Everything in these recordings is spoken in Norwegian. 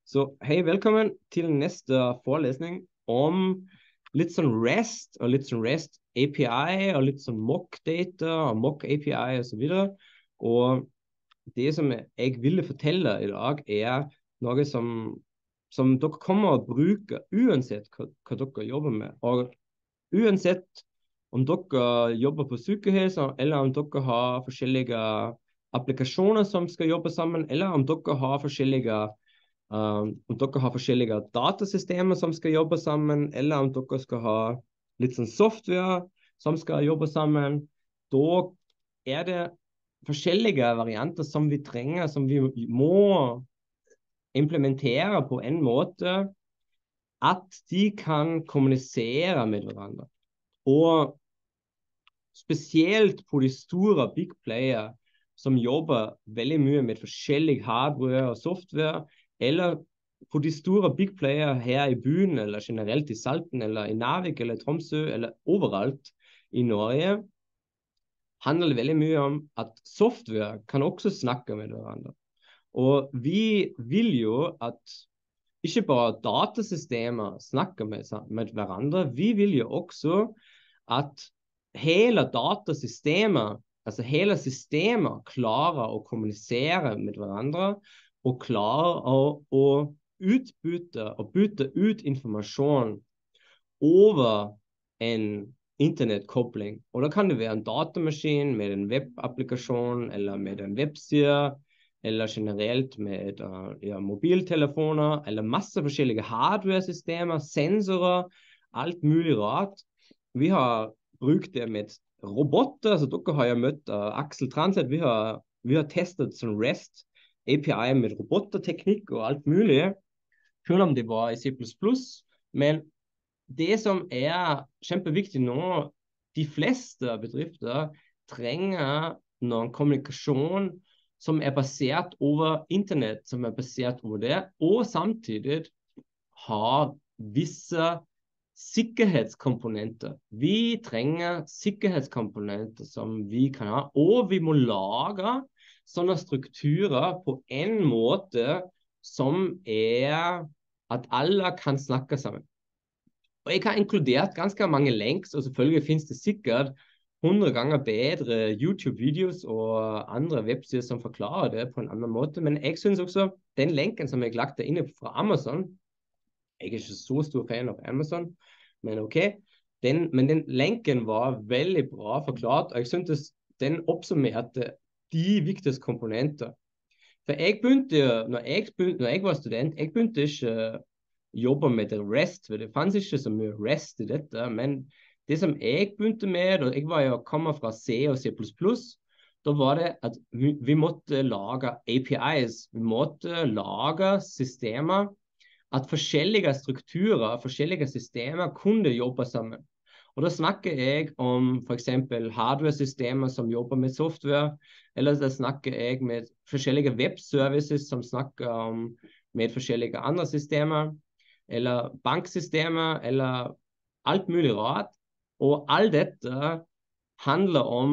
Så hei, velkommen til neste forelesning om litt sånn REST og litt sånn REST API og litt sånn mock data og mock API og så videre. Og det som jeg ville fortelle i dag noe som dere kommer å bruke uansett hva dere jobber med. Og uansett om dere jobber på sykehus, eller om dere har forskjellige applikasjoner som skal jobbe sammen, eller om dere har forskjellige datasystemer som skal jobbe sammen, eller om dere skal ha litt sånn software som skal jobbe sammen, da er det forskjellige varianter som vi trenger, som vi må implementere på en måte at de kan kommunisere med hverandre. Og spesielt på de store big player som jobber veldig mye med forskjellig hardware og software, eller på de store big player her i byen, eller generelt i Salten, eller i Narvik, eller Tromsø, eller overalt i Norge, handler det veldig mye om at software kan også snakke med hverandre. Og vi vil jo at ikke bare datasystemer snakker med hverandre, vi vil jo også at hele datasystemet, altså hele systemet, klarer å kommunisere med hverandre og klarer å bytte ut informasjon over en internettkobling. Og da kan det være en datamaskin med en webapplikasjon eller med en webside, eller generelt med mobiltelefoner, eller masse forskjellige hardware-systemer, sensorer, alt mulig rart. Vi har brukt det med roboter, så dere har jo møtt Axel Translett. Vi har testet sånn REST API med roboterteknikk og alt mulig, selv om det var i C++. Men det som er kjempeviktig nå, de fleste bedrifter trenger noen kommunikasjon som er basert over internett, som er basert over det, og samtidig har visse sikkerhetskomponenter. Vi trenger sikkerhetskomponenter som vi kan ha, og vi må lage sånne strukturer på en måte som er at alle kan snakke sammen. Og jeg har inkludert ganske mange links, og selvfølgelig finnes det sikkert 100 ganger bedre YouTube-videos og andre websider som forklarer det på en annen måte, men jeg synes også den linken som jeg lagte inne fra Amazon, jeg er ikke så stor fan av Amazon, men ok, men den linken var veldig bra forklart, og jeg synes den oppsummerte de viktigste komponenter. For når jeg var student, jeg begynte ikke jobbe med det REST, for det fanns ikke så mye REST i dette, men det som jeg begynte med, og jeg kommer fra C og C++, da var det at vi måtte lage APIs, vi måtte lage systemer, at forskjellige strukturer, forskjellige systemer kunne jobbe sammen. Og da snakker jeg om for eksempel hardware-systemer som jobber med software, eller da snakker jeg med forskjellige webservices som snakker med forskjellige andre systemer, eller banksystemer, eller alt mulig rart. Og alt dette handler om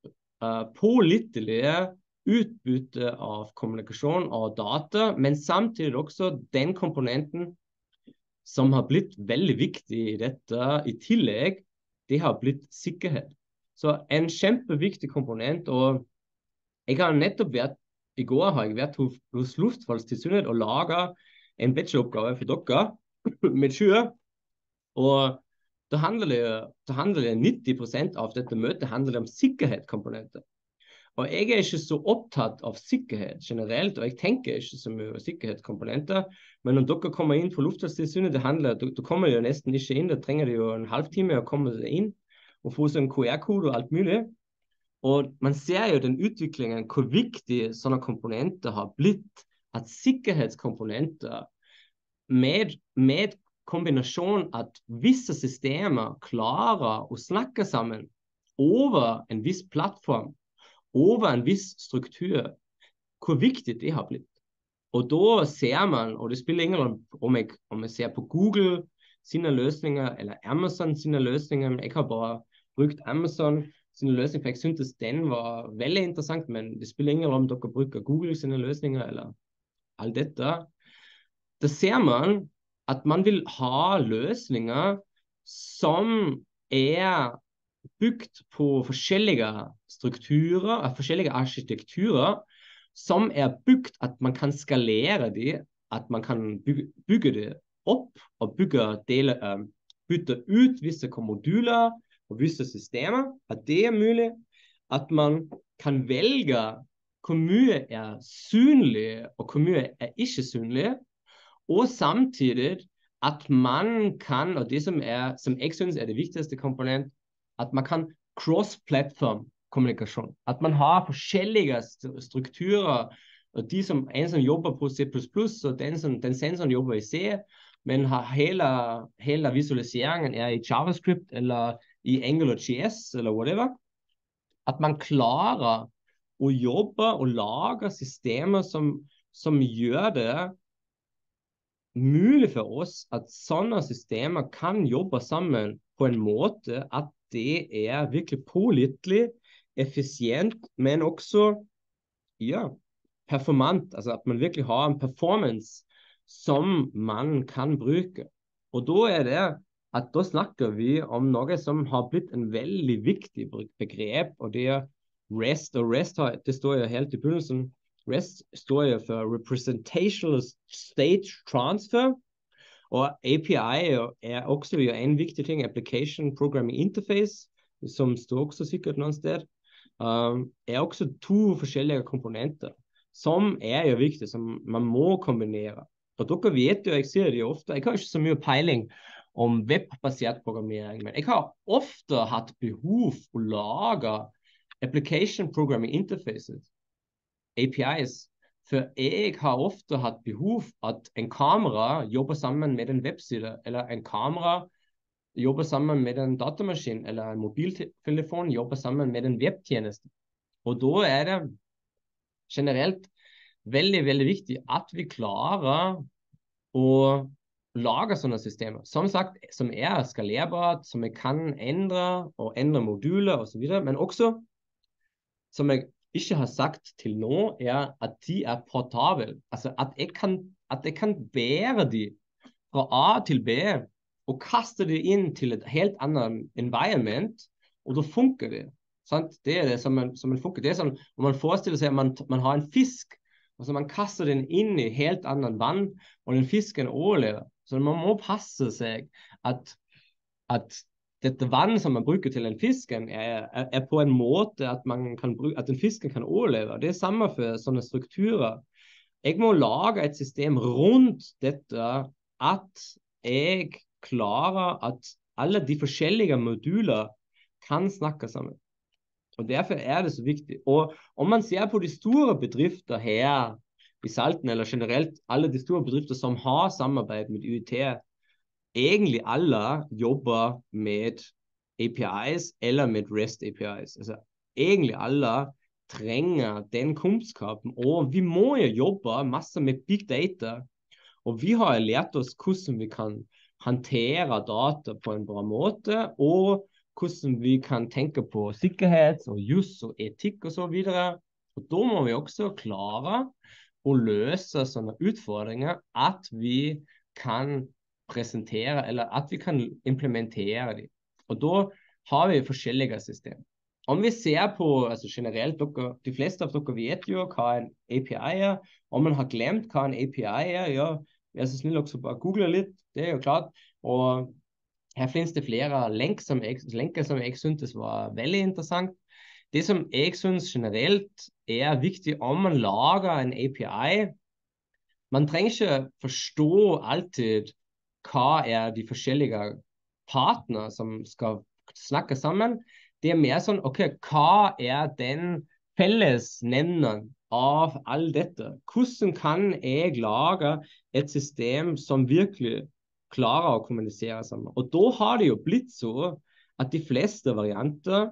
pålitelige utbytte av kommunikasjon og data, men samtidig også den komponenten som har blitt veldig viktig i dette i tillegg, det har blitt sikkerhet. Så en kjempeviktig komponent, og jeg har nettopp i går har jeg vært hos Luftfartstilsynet og laget en bacheloroppgave for dere med 20, og da handler det 90% av dette møtet handler om sikkerhetskomponenter. Og jeg er ikke så opptatt av sikkerhet generelt, og jeg tenker ikke så mye sikkerhetskomponenter, men når dere kommer inn på Luftfartstilsynet, da kommer jo nesten ikke inn, da trenger det jo en halvtime å komme inn, og få sånn QR-kode og alt mulig. Og man ser jo den utviklingen, hvor viktig sånne komponenter har blitt, at sikkerhetskomponenter med kombinasjon at visse systemer klarer å snakke sammen over en viss plattform, over en viss struktur, hvor viktig det har blitt. Og da ser man, og det spiller ingen rolle om jeg ser på Google sine løsninger, eller Amazon sine løsninger, men jeg har bare brukt Amazon sine løsninger, for jeg syntes den var veldig interessant, men det spiller ingen rolle om dere bruker Google sine løsninger, eller alt dette. da ser man at man vil ha løsninger som bygd på forskjellige strukturer, forskjellige arkitekturer, som bygd at man kan skalere de, at man kan bygge det opp og bytte ut visse moduler og visse systemer, at det mulig, at man kan velge hvor mye synlig og hvor mye ikke synlig, og samtidig at man kan, og det som jeg synes det viktigste komponent, at man kan cross-platform kommunikasjon. At man har forskjellige strukturer, og en som jobber på C++, og den sensoren jobber i C, men har hele visualiseringen i JavaScript, eller i AngularJS, eller whatever. At man klarer å jobbe og lage systemer som gjør det mulig for oss at sånne systemer kan jobbe sammen på en måte at det virkelig pålitelig, effisient, men også performant, altså at man virkelig har en performance som man kan bruke. Og da det at da snakker vi om noe som har blitt en veldig viktig begrep, og det REST, og REST det står jo helt i begynnelsen. REST står jo for Representational State Transfer, og API også en viktig ting, Application Programming Interface, som står også sikkert noen sted, også to forskjellige komponenter, som jo viktig, som man må kombinere. Og dere vet jo, jeg sier det jo ofte, jeg har ikke så mye peiling om webbasert programmering, men jeg har ofte hatt behov for å lage Application Programming Interfaces, APIs, for jeg har ofte hatt behov at en kamera jobber sammen med en webside, eller en kamera jobber sammen med en datamaskin, eller en mobiltelefon jobber sammen med en webtjeneste. Og da det generelt veldig, veldig viktig at vi klarer å lage sånne systemer. Som sagt, som skalerbart, som vi kan endre, og endre moduler og så videre, men også, som jeg ikke har sagt til nå, at de portable. Altså at jeg kan bære de fra A til B og kaste de inn til et helt annet environment, og da funker det. Sant? Det det som funker. Det sånn, om man forestiller seg at man har en fisk, altså man kaster den inn i helt annet vann, og den fisken overlever. Så man må passe seg at dette vann som man bruker til den fisken på en måte at den fisken kan overleve. Det samme for sånne strukturer. Jeg må lage et system rundt dette at jeg klarer at alle de forskjellige moduler kan snakke sammen. Og derfor det så viktig. Og om man ser på de store bedrifter her i Salten, eller generelt alle de store bedrifter som har samarbeid med UiT, egentlig alle jobber med APIs eller med REST APIs. Altså, egentlig alle trenger den kunnskapen, og vi må jo jobbe masse med big data, og vi har lært oss hvordan vi kan håndtere data på en bra måte, og hvordan vi kan tenke på sikkerhet og jus og etikk og så videre. Og da må vi også klare å løse sånne utfordringer at vi kan presentere, eller at vi kan implementere dem. Og da har vi forskjellige systemer. Om vi ser på, altså generelt, de fleste av dere vet jo hva en API om man har glemt hva en API ja, vær så snill også bare google litt, det jo klart. Og her finnes det flere lenker som jeg syntes var veldig interessant. Det som jeg synes generelt viktig om man lager en API, man trenger ikke forstå alltid hva de forskjellige partene som skal snakke sammen. Det mer sånn, ok, hva den fellesnevneren av all dette? Hvordan kan jeg lage et system som virkelig klarer å kommunisere sammen? Og da har det jo blitt så at de fleste varianter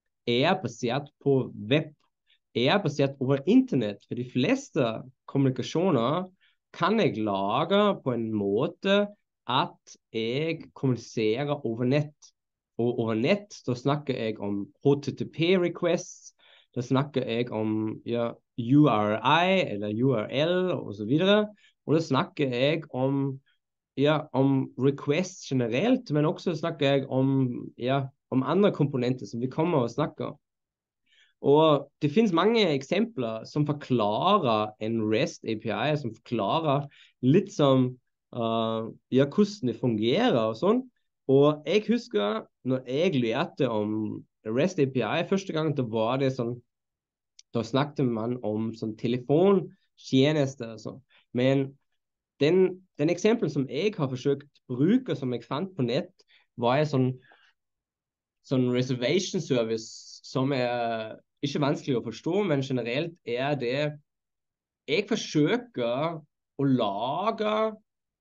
basert på web, basert over internett. For de fleste kommunikasjoner kan jeg lage på en måte at jeg kommuniserer over nett. Og over nett, da snakker jeg om HTTP requests, da snakker jeg om URI eller URL og så videre. Og da snakker jeg om, ja, om requests generelt, men også snakker jeg om, ja, om andre komponenter som vi kommer og snakker. Og det finnes mange eksempler som forklarer en REST API, som forklarer litt som ja, hvordan det fungerer og sånn. Og jeg husker når jeg lærte om REST API første gang, da var det sånn, da snakket man om sånn telefontjenester og sånn. Men den eksempelen som jeg har forsøkt å bruke, som jeg fant på nett, var en sånn reservation service som er ikke vanskelig å forstå, men generelt er det jeg forsøker å lage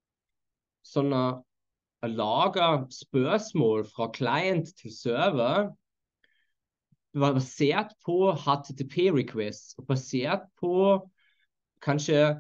spørsmål fra client til server basert på HTTP requests, og basert på kanskje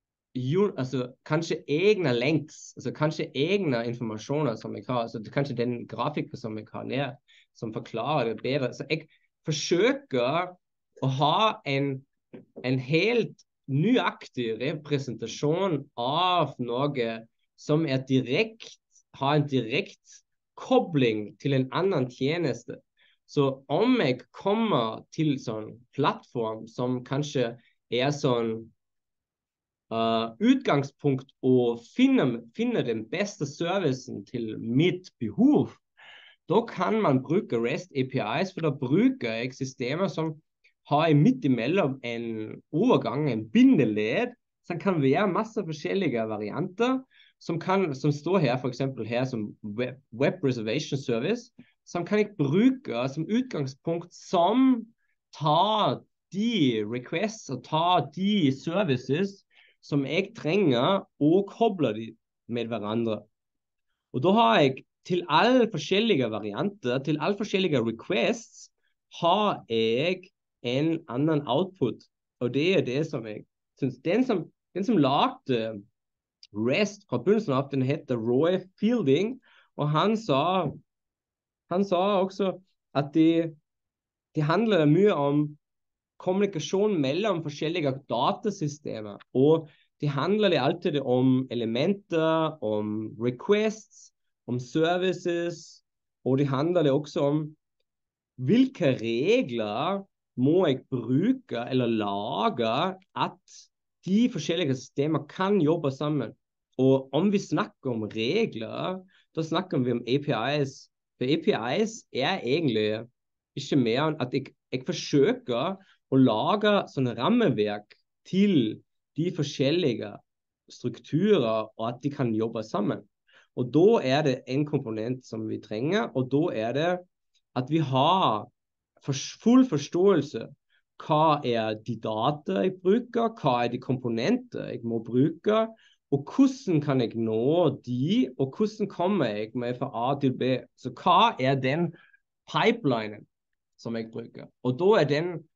egne links, altså kanskje egne informasjoner som jeg har, altså kanskje den grafikken som jeg har ned, som forklarer det bedre. Så jeg forsøker å ha en helt nøyaktig representasjon av noe som har en direkte kobling til en annen tjeneste. Så om jeg kommer til sånn plattform som kanskje er sånn utgangspunkt å finne den beste servicen til mitt behov, da kan man bruke REST APIs, for da bruker jeg systemer som har midt imellom en overgang, en bindeled, som kan være masse forskjellige varianter, som står her, for eksempel her som web reservation service, som kan jeg bruke som utgangspunkt, som tar de requests og tar de services som jeg trenger, og kobler de med hverandre. Og da har jeg til alle forskjellige varianter, til alle forskjellige requests, har jeg en annen output. Og det er det som jeg synes. Den som lagde REST fra begynnelsen av, den heter Roy Fielding, og han sa også at det handler mye om kommunikasjon mellom forskjellige datasystemer, og det handler alltid om elementer, om requests, om services, og det handler også om hvilke regler må jeg bruke eller lage at de forskjellige systemer kan jobbe sammen. Og om vi snakker om regler, da snakker vi om APIs. For APIs er egentlig ikke mer enn at jeg forsøker å lage sånne rammeverk til de forskjellige strukturer, og at de kan jobbe sammen. Og da er det en komponent som vi trenger, og da er det at vi har full forståelse. Hva er de data jeg bruker? Hva er de komponenter jeg må bruke? Og hvordan kan jeg nå de? Og hvordan kommer jeg med fra A til B? Så hva er den pipelinen som jeg bruker? Og da er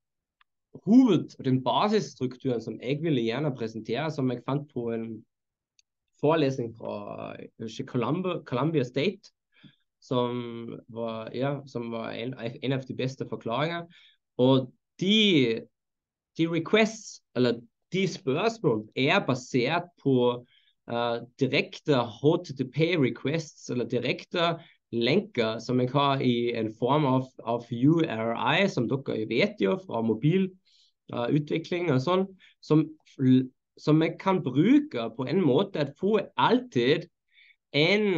den basisstrukturen som jeg ville gjerne presentere, som jeg fant på en forelesning fra Columbia State, som var en av de beste forklaringer. Og de requests, eller de spørsmål, er basert på direkte HTTP requests, eller direkte lenker som jeg har i en form av URI, som dere vet jo fra mobilutvikling og sånn, som jeg kan bruke på en måte at få alltid en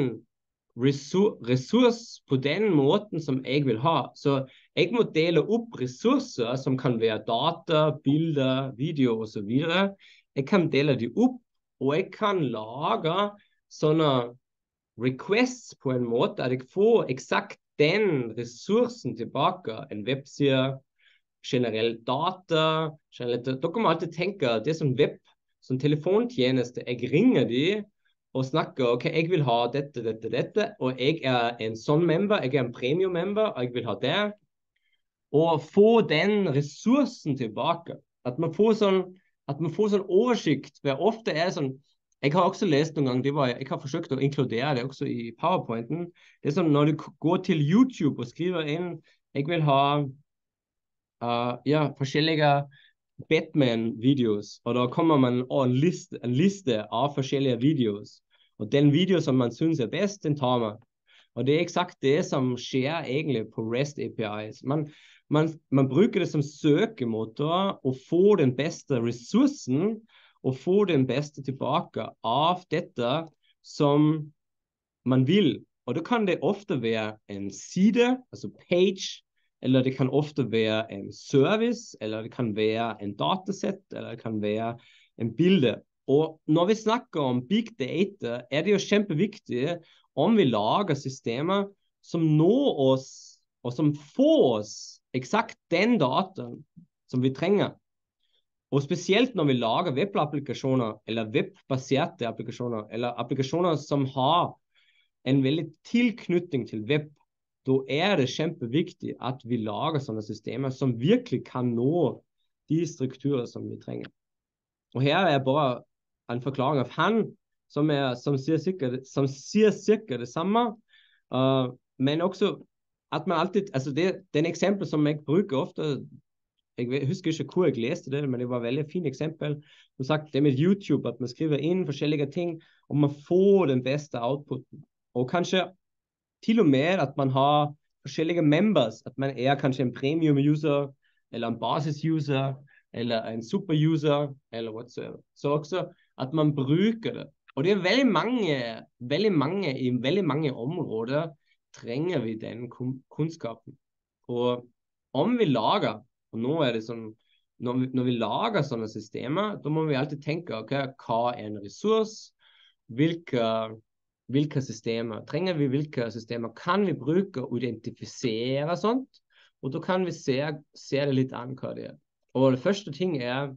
ressurs på den måten som jeg vil ha. Så jeg må dele opp ressurser som kan være data, bilder, video og så videre. Jeg kan dele de opp, og jeg kan lage sånne requests på en måte at jeg får eksakt den ressursen tilbake. En webside, generell data, dere må alltid tenke det som web, som telefontjeneste. Jeg ringer de og snakker, ok, jeg vil ha dette, og jeg er en sånn member, jeg er en premium member, og jeg vil ha det. Og få den ressursen tilbake. At man får sånn oversikt, for ofte er det sånn, jeg har også lest noen ganger, jeg har forsøkt å inkludere det også i PowerPointen. Det er sånn, når du går til YouTube og skriver inn, jeg vil ha forskjellige Batman-videos, og da kommer man en liste av forskjellige videos. Og den video som man synes er best, den tar man. Og det er eksakt det som skjer egentlig på REST APIs. Man bruker det som søkemotor og får den beste ressursen og får den beste tilbake av dette som man vil. Og da kan det ofte være en side, altså page, eller det kan ofte være en service, eller det kan være en datasett, eller det kan være en bilde. Og når vi snakker om big data, er det jo kjempeviktig om vi lager systemer som når oss, og som får oss eksakt den dataen som vi trenger. Og spesielt når vi lager web-applikasjoner, eller web-baserte applikasjoner, eller applikasjoner som har en veldig tilknytning til web, da er det kjempeviktig at vi lager sånne systemer som virkelig kan nå de strukturer som vi trenger. Og her er bare en forklaring av han, som sier cirka det samme, men også at man alltid, altså det er en eksempel som jeg bruker ofte, jeg husker ikke hvor jeg leste det, men det var et veldig fint eksempel, som sagt, det med YouTube, at man skriver inn forskjellige ting, og man får den beste outputen, og kanskje til og med at man har forskjellige members, at man er kanskje en premium user, eller en basis user, eller en super user, eller whatsoever. Så også at man bruker det. Og det er veldig mange i veldig mange områder trenger vi den kunnskapen. Og om vi lager, og nå er det sånn, når vi lager sånne systemer, da må vi alltid tenke, okay, hva er en ressurs, hvilke systemer trenger vi, hvilke systemer kan vi bruke og identifisere sånt, og da kan vi se det litt an hva det er. Og det første ting er,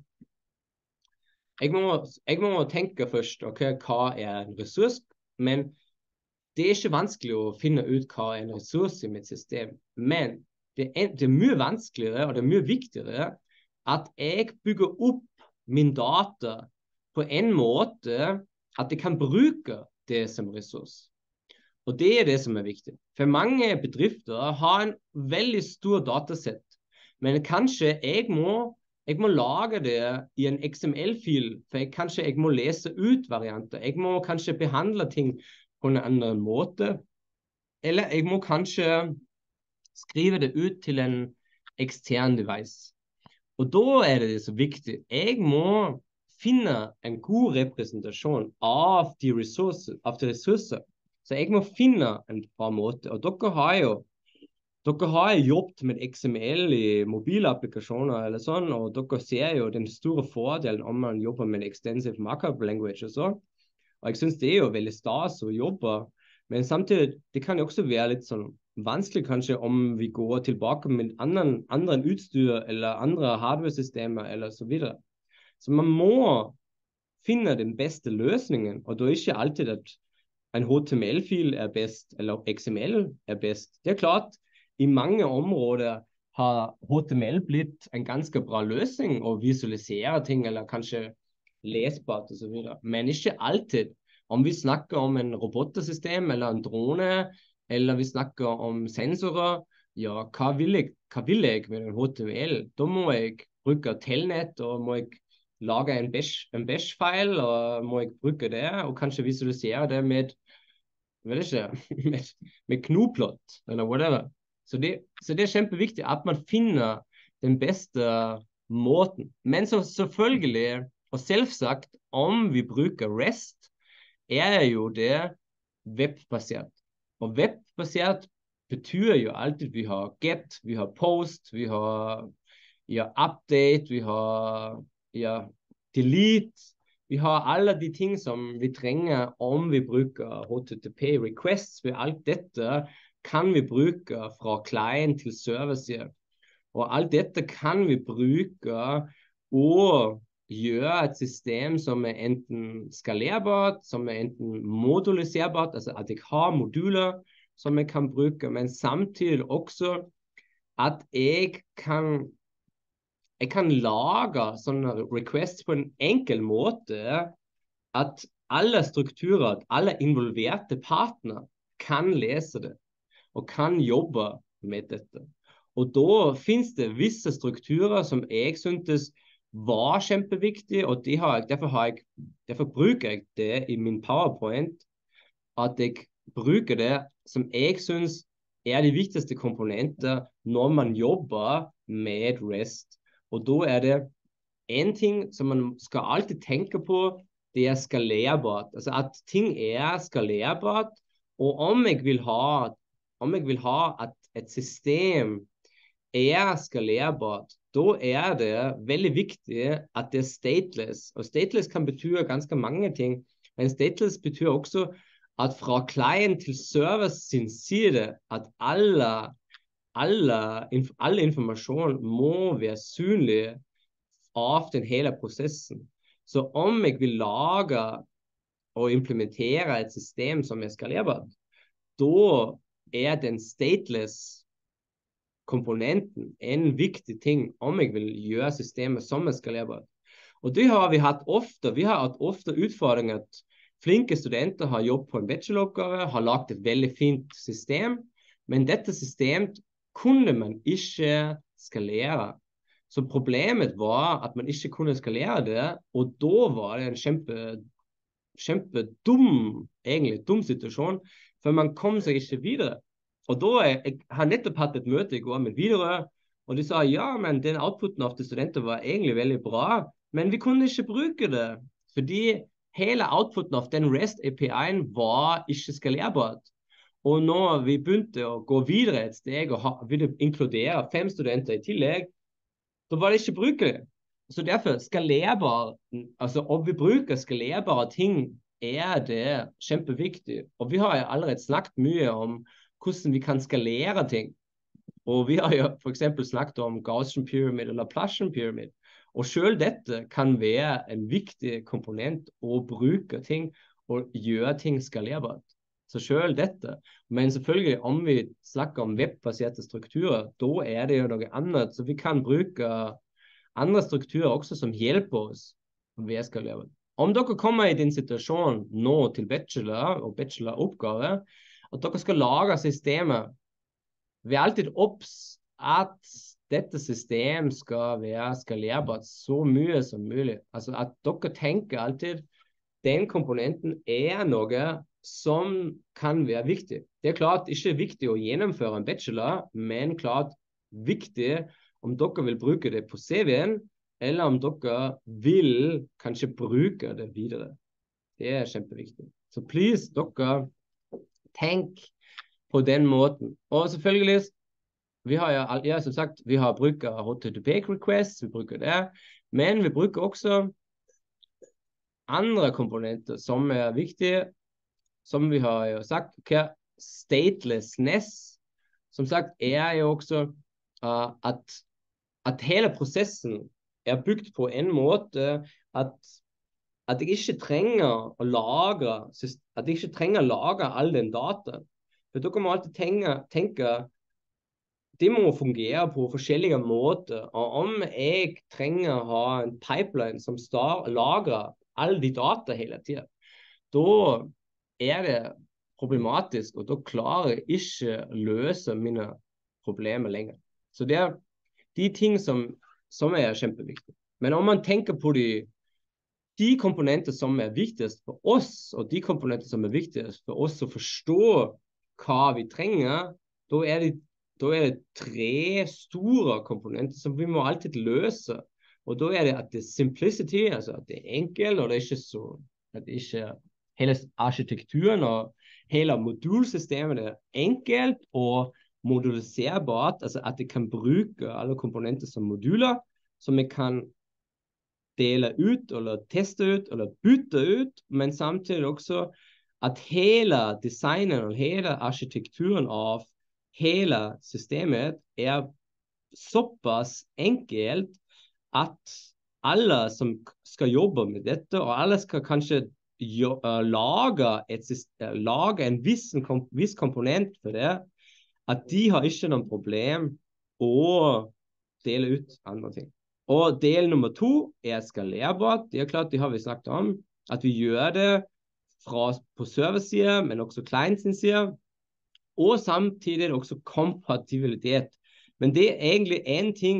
jeg må tenke først, okay, hva er en ressurs, men det er ikke vanskelig å finne ut hva er en ressurs i mitt system, men det er mye vanskeligere, og det er mye viktigere, at jeg bygger opp min data på en måte at jeg kan bruke det som ressurs. Og det er det som er viktig. For mange bedrifter har en veldig stor datasett, men kanskje jeg må lage det i en XML-fil, for kanskje jeg må lese ut varianter. Jeg må kanskje behandle ting på en annen måte, eller jeg må kanskje skrive det ut til en ekstern device. Og da er det så viktig. Jeg må finne en god representasjon av de ressurser. Så jeg må finne en bra måte. Og dere har jobbet med XML i mobilapplikasjoner eller sånn, og dere ser jo den store fordelen om man jobber med extensive markup language og så. Og jeg synes det er jo veldig stas å jobbe, men samtidig, det kan jo også være litt sånn vanskelig kanskje om vi går tilbake med andre utstyr eller andre hardware-systemer eller så videre. Så man må finne den beste løsningen, og da er ikke alltid at en HTML-fil er best, eller XML er best. Det er klart, i mange områder har HTML blitt en ganske bra løsning å visualisere ting, eller kanskje lesbart og så videre. Men ikke alltid. Om vi snakker om en robotsystem, eller en drone, eller vi snakker om sensorer, ja, hva vil jeg med en HTML? Da må jeg bruke Telnet, og må jeg lage en bash-file, og må jeg bruke det, og kanskje visualisere det med Knoplot, eller whatever. Så det er kjempeviktig at man finner den beste måten. Men så selvfølgelig, og selvsagt, om vi bruker REST, er jo det webbasert. Og webbasert betyr jo alltid vi har get, vi har post, vi har update, vi har delete. Vi har alle de ting som vi trenger om vi bruker HTTP requests. For alt dette kan vi bruke fra client til server-side. Og alt dette kan vi bruke og gjøre et system som er enten skalerbart, som er enten moduliserbart, altså at jeg har moduler som jeg kan bruke, men samtidig også at jeg kan lage sånne requests på en enkel måte at alle strukturer, alle involverte partner kan lese det og kan jobbe med dette. Og da finnes det visse strukturer som jeg syntes var kjempeviktig, og derfor bruker jeg det i min PowerPoint, at jeg bruker det som jeg synes er de viktigste komponenter når man jobber med REST. Og da er det en ting som man skal alltid tenke på, det er skalerbart. Altså at ting er skalerbart, og om jeg vil ha at et system er skalerbart, da er det veldig viktig at det er stateless. Og stateless kan bety ganske mange ting, men stateless betyr også at fra client til server sin side, at alle informasjon må være synlig av den hele prosessen. Så om jeg vil lage og implementere et system som er skalerbart, da er den stateless komponenten en viktig ting om jeg vil gjøre systemet som er skalerbart. Og det har vi hatt ofte. Vi har hatt ofte utfordringer at flinke studenter har jobbet på en bacheloroppgave, har lagt et veldig fint system, men dette systemet kunne man ikke skalere. Så problemet var at man ikke kunne skalere det, og da var det en dum situasjon, for man kom seg ikke videre. Og da jeg har nettopp hatt et møte i går med Widerøe, og de sa ja, men den outputen av de studenter var egentlig veldig bra, men vi kunne ikke bruke det, fordi hele outputen av den REST API-en var ikke skalerbart. Og når vi begynte å gå videre et steg og ville inkludere 5 studenter i tillegg, da var det ikke brukelig. Så derfor altså om vi bruker skalerbare ting, er det kjempeviktig. Og vi har allerede snakket mye om hvordan vi kan skalere ting. Og vi har jo for eksempel snakket om Gaussian Pyramid eller Laplacian Pyramid. Og selv dette kan være en viktig komponent å bruke ting og gjøre ting skalerbart. Så selv dette. Men selvfølgelig, om vi snakker om webbaserte strukturer, da er det jo noe annet. Så vi kan bruke andre strukturer også som hjelper oss å være skalerbart. Om dere kommer i din situasjon nå til bachelor og bacheloroppgave, at dere skal lage systemet, vær alltid obs at dette system skal være skalerbart så mye som mulig. Altså at dere tenker alltid den komponenten er noe som kan være viktig. Det er klart ikke viktig å gjennomføre en bachelor, men klart viktig om dere vil bruke det på CV-en, eller om dere vil kanskje bruke det videre. Det er kjempeviktig. Så please, dere tenk på den måten. Og selvfølgelig, vi har som sagt, vi har bruker HTTP requests, vi bruker det, men vi bruker også andre komponenter som er viktige, som vi har jo sagt, statelessness, som sagt, er jo også at hele prosessen er bygd på en måte at jeg ikke trenger å lagre all den data. For dere må alltid tenke det må fungere på forskjellige måter. Og om jeg trenger å ha en pipeline som lagrer alle de data hele tiden, da er det problematisk, og da klarer jeg ikke å løse mine problemer lenger. Så det er de ting som er kjempeviktige. Men om man tenker på de komponenter som er viktigst for oss, og de komponenter som er viktigst for oss å forstå hva vi trenger, da er det 3 store komponenter som vi må alltid løse. Og da er det at det er simplicity, altså at det er enkelt, og det er ikke så, at det ikke hele arkitekturen og hele modulsystemet er enkelt og moduliserbart, altså at det kan bruke alle komponenter som moduler, som vi kan dele ut, eller teste ut, eller bytte ut, men samtidig også at hele designen og hele arkitekturen av hele systemet er såpass enkelt at alle som skal jobbe med dette, og alle skal kanskje lage en viss komponent for det, at de har ikke noen problem å dele ut andre ting. Og del nummer 2 er skalerbart. Det er klart, det har vi snakket om, at vi gjør det på serversiden, men også client sin side, og samtidig også kompatibilitet. Men det er egentlig en ting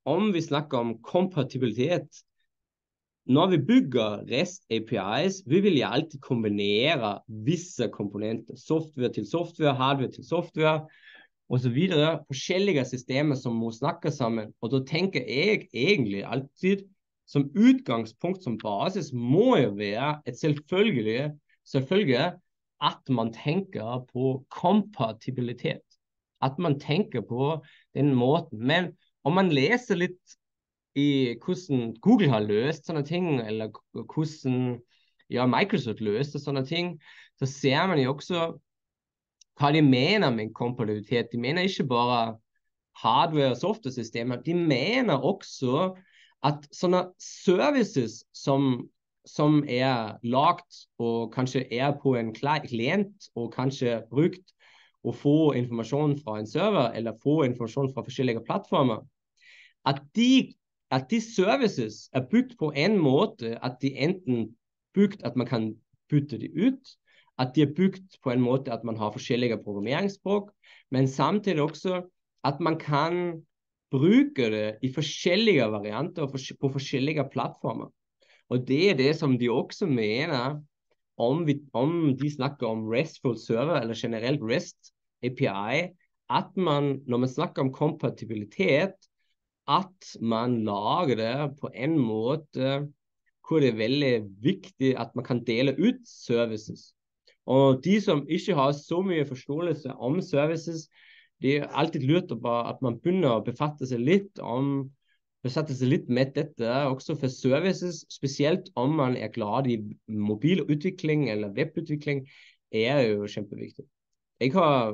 om vi snakker om kompatibilitet, når vi bygger REST APIs, vi vil jo alltid kombinere visse komponenter, software til software, hardware til software, og så videre, forskjellige systemer som må snakke sammen. Og da tenker jeg egentlig alltid, som utgangspunkt, som basis, må jo være et selvfølgelig at man tenker på kompatibilitet. At man tenker på den måten. Men om man leser litt i hvordan Google har løst sånne ting, eller hvordan Microsoft løste sånne ting, så ser man jo også hva de mener med kompatibilitet. De mener ikke bare hardware- og software-systemer, de mener også at sånne services som lagt og kanskje på en klient og kanskje brukt å få informasjon fra en server eller få informasjon fra forskjellige plattformer, at de services bygd på en måte at de enten bygd at man kan putte de ut, at de bygd på en måte at man har forskjellige programmeringsspråk, men samtidig også at man kan bruke det i forskjellige varianter og på forskjellige plattformer. Og det det som de også mener om de snakker om RESTful server eller generelt REST API, at man, når man snakker om kompatibilitet, at man lager det på en måte hvor det veldig viktig at man kan dele ut services. Og de som ikke har så mye forståelse om services, det alltid lurt på at man begynner å befatte seg litt med dette, også for services, spesielt om man glad i mobilutvikling eller webutvikling, jo kjempeviktig. Jeg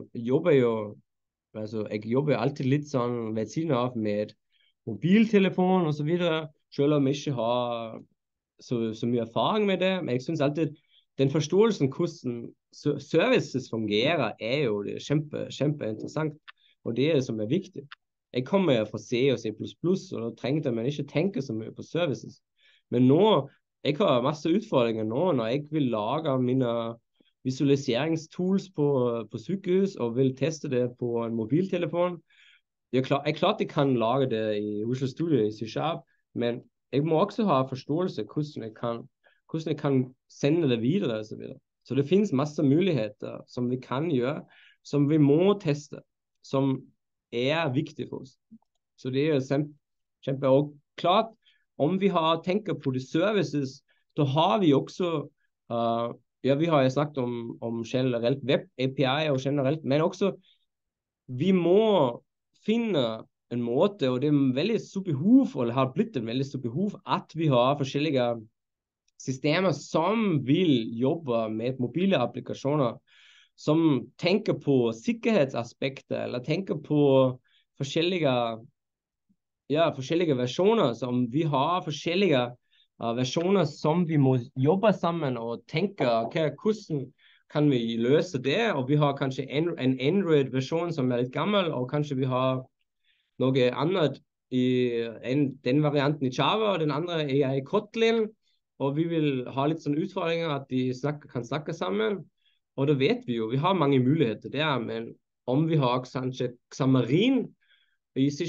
jobber alltid litt sånn ved siden av med mobiltelefon og så videre, selv om jeg ikke har så mye erfaring med det, men jeg synes alltid den forståelsen hvordan services fungerer jo det kjempe interessant, og det som viktig. Jeg kommer fra C og C++, og da trengte man ikke tenke så mye på services. Men nå, jeg har masse utfordringer nå, når jeg vil lage mine visualiseringstools på sykehus, og vil teste det på en mobiltelefon. Klart jeg kan lage det i Visual Studio i C#, men jeg må også ha forståelse hvordan jeg kan sende det videre og så videre. Så det finnes masse muligheter som vi kan gjøre, som vi må teste, som viktig for oss. Så det jo kjempe. Og klart, om vi tenker på de services, da har vi også, vi har snakket om generelt web API og generelt, men også vi må finne en måte, og det veldig stort behov, eller har blitt en veldig stort behov, at vi har forskjellige systemer som vil jobbe med mobile applikasjoner, som tenker på sikkerhetsaspekter, eller tenker på forskjellige versjoner, som vi har forskjellige versjoner som vi må jobbe sammen og tenke, hvordan kan vi løse det, og vi har kanskje en Android-versjon som litt gammel, og kanskje vi har noe annet den varianten i Java, og den andre i Kotlin, og vi vil ha litt sånne utfordringer at de kan snakke sammen, og da vet vi jo, vi har mange muligheter der, men om vi har kanskje Xamarin i C#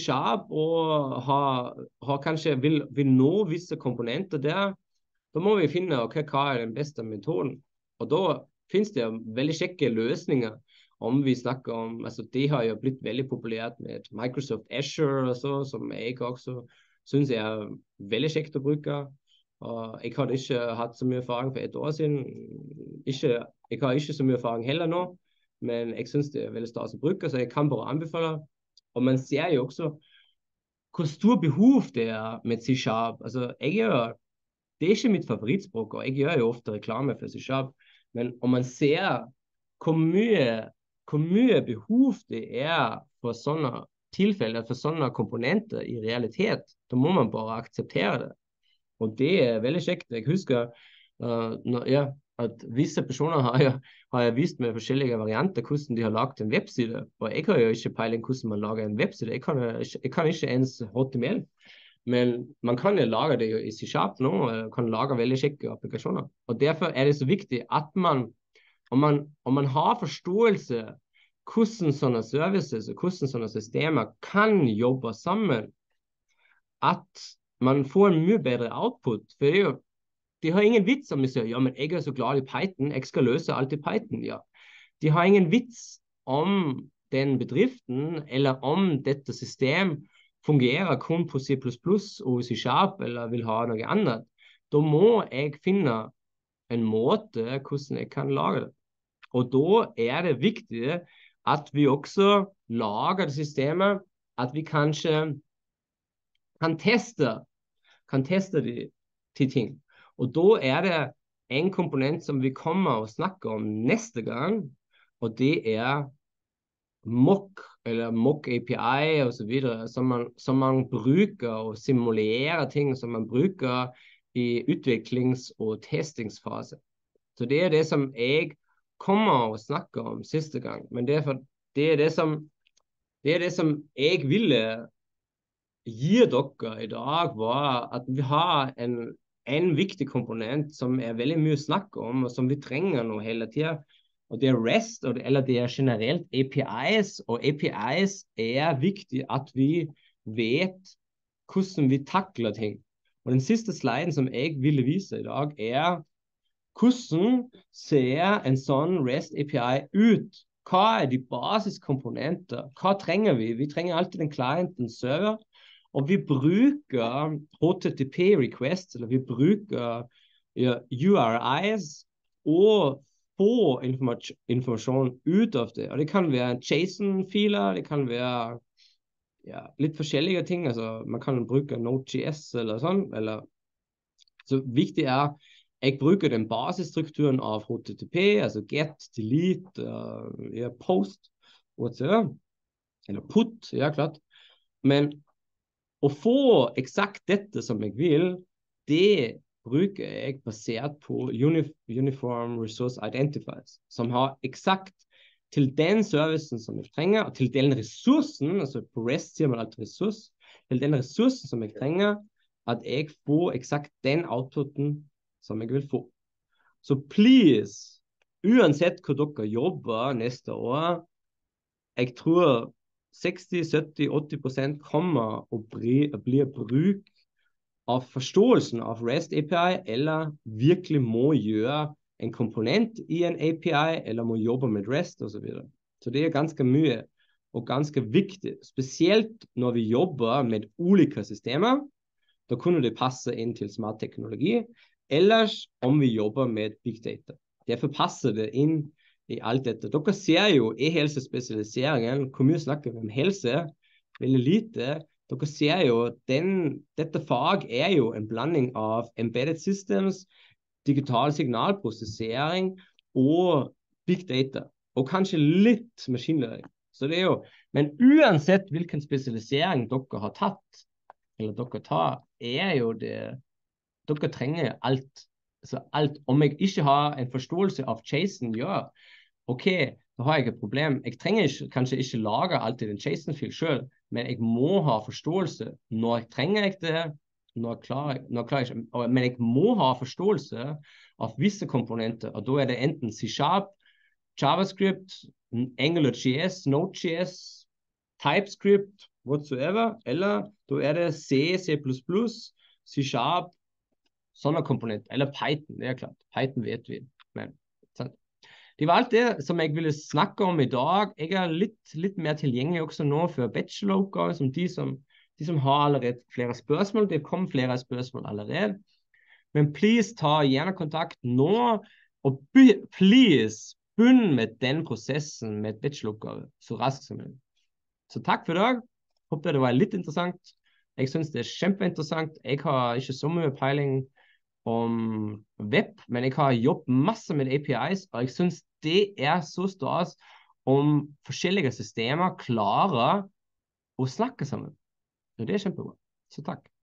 og kanskje vil nå visse komponenter der, da må vi finne hva den beste metoden, og da finnes det veldig kjekke løsninger. Om vi snakker om, altså de har jo blitt veldig populært med Microsoft Azure og så, som jeg også synes veldig kjekt å bruke. Og jeg hadde ikke hatt så mye erfaring for et år siden. Jeg har ikke så mye erfaring heller nå, men jeg synes det veldig stas å bruke, så jeg kan bare anbefale. Og man ser jo også hvor stor behov det med C#. Altså, det ikke mitt favorittspråk, og jeg gjør jo ofte reklame for C#, men om man ser hvor mye behov det for sånne tilfeller, for sånne komponenter i realitet, da må man bare akseptere det. Og det veldig kjekt. Jeg husker at visse personer har vist meg forskjellige varianter hvordan de har laget en webside, og jeg har jo ikke peiling hvordan man lager en webside. Jeg kan ikke ens HTML, men man kan jo lage det i C# nå, og kan lage veldig kjekke applikasjoner. Og derfor det så viktig at om man har forståelse hvordan sånne services og hvordan sånne systemer kan jobbe sammen, at man får en mye bedre output. For det er jo, de har ingen vits om vi sier, ja, men jeg er så glad i Python, jeg skal løse alt i Python. Ja. De har ingen vits om den bedriften, eller om dette system fungerer kun på C++ og C# eller vil ha noe annet. Da må jeg finne en måte hvordan jeg kan lage det. Og da er det viktig at vi også lager det systemet, at vi kanskje kan teste de til ting. Og da er det en komponent som vi kommer å snakke om neste gang, og det er mock, eller mock API og så videre, som man bruker å simulere ting som man bruker i utviklings- og testingsfase. Så det er det som jeg kommer å snakke om siste gang, men det er det som jeg ville gi dere i dag, var at vi har en viktig komponent som er veldig mye snakk om, og som vi trenger nå hele tiden. Og det er REST, eller det er generelt APIs, og APIs er viktig at vi vet hvordan vi takler ting. Og den siste sliden som jeg ville vise i dag er hvordan ser en sånn REST API ut? Hva er de basiskomponenter? Hva trenger vi? Vi trenger alltid en client, en server, og vi bruker HTTP requests, eller vi bruker URIs, og få informasjon ut av det. Og det kan være JSON-filer, det kan være litt forskjellige ting. Altså, man kan bruke Node.js eller sånn. Så viktig er, jeg bruker den basisstrukturen av HTTP, altså get, delete, post, whatever. Eller put, ja klart. Men å få eksakt dette som jeg vil, det bruker jeg basert på Uniform Resource Identifiers, som har eksakt til den servicen som jeg trenger, og til den ressursen, altså på REST sier man alltid ressurs, til den ressursen som jeg trenger, at jeg får eksakt den outputen som jeg vil få. Så please, uansett hvor dere jobber neste år, jeg tror 60, 70, 80% kommer å bli bruk av forståelsen av REST API, eller virkelig må gjøre en komponent i en API, eller må jobbe med REST og så videre. Så det er ganske mye og ganske viktig, spesielt når vi jobber med ulike systemer. Da kunne det passe inn til smart teknologi, ellers om vi jobber med big data. Derfor passer det inn i alt dette. Dere ser jo i helsespesialiseringen, hvor mye snakker vi om helse, veldig lite. Dere ser jo, dette fag er jo en blanding av embedded systems, digital signalprosessering og big data, og kanskje litt machine learning. Så det er jo, men uansett hvilken spesialisering dere har tatt, eller dere tar, er jo det, dere trenger alt. Så alt, om jeg ikke har en forståelse av JSON, ok, da har jeg et problem. Jeg trenger kanskje ikke lage alltid en JSON-fil selv, men jeg må ha forståelse når jeg trenger det, når klarer jeg ikke. Men jeg må ha forståelse av visse komponenter, og da er det enten C#, JavaScript, AngularJS, Node.js, TypeScript, whatsoever, eller da er det C, C++, C#, sånne komponenter, eller Python, det er klart. Python vet vi, men sant. Det var alt det som jeg ville snakke om i dag. Jeg er litt mer tilgjengelig også nå for bacheloroppgaver, som de som har allerede flere spørsmål. Det kom flere spørsmål allerede. Men please ta gjerne kontakt nå, og please begynn med den prosessen med bacheloroppgave så raskt som mulig. Så takk for i dag. Håper det var litt interessant. Jeg synes det er kjempeinteressant. Jeg har ikke så mye peiling om web, men jeg har jobbet masse med APIs, og jeg synes det er så stas om forskjellige systemer klarer å snakke sammen. Så det er kjempebra. Så takk.